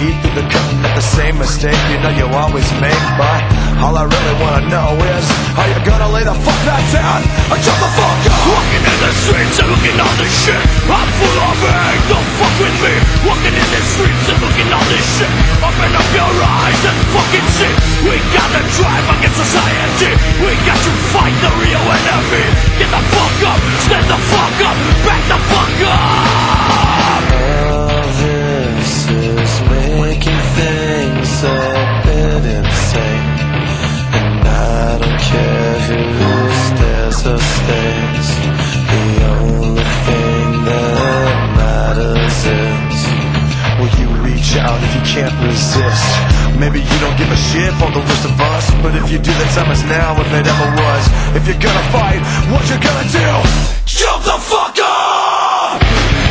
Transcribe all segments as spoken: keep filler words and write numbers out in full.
eat through the cut, make the same mistake you know you always make. But all I really wanna know is, are you gonna lay the fuck back down or jump the fuck up? Walking in the streets and looking all this shit, I'm full of hate, don't fuck with me. Walking in the streets and looking all this shit, open up your eyes and fucking see. We gotta drive against society, we got to fight the real enemy. Get the fuck up, stand the fuck up, back the fuck up. All this is making things a bit insane, and I don't care who stares or stays. The only thing that matters is, will you reach out if you can't resist? Maybe you don't give a shit for the rest of us, but if you do, the time is now if it ever was. If you're gonna fight, what you gonna do? Jump the fuck up!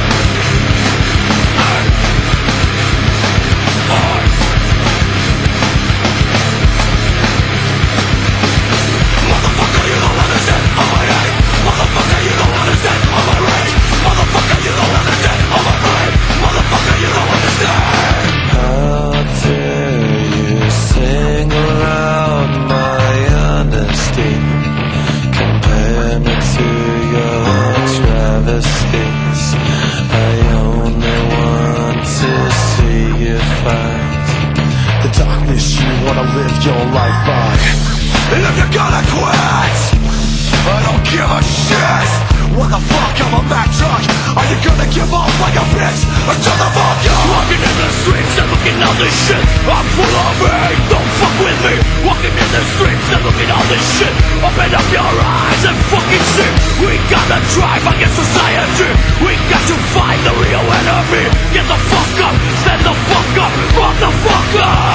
Motherfucker, you don't understand how I hate. Motherfucker, you don't understand how I rage. Motherfucker, you don't understand how I rage. Motherfucker, you don't understand. how dare you single out my honesty, compare me to your travesties. I only want to see you fight The darkness you wanna live your life by. And if you're gonna quit, I don't give a shit. What the fuck, I'm a Mack truck. Are you gonna give up like a bitch or shut the fuck up? Walking in the streets and looking all this shit, I'm full of hate, don't fuck with me. Walking in the streets and looking all this shit, open up your eyes and fucking see. We gotta drive against society, we got to fight the real enemy. Get the fuck up, stand the fuck up, fuck the fuck up.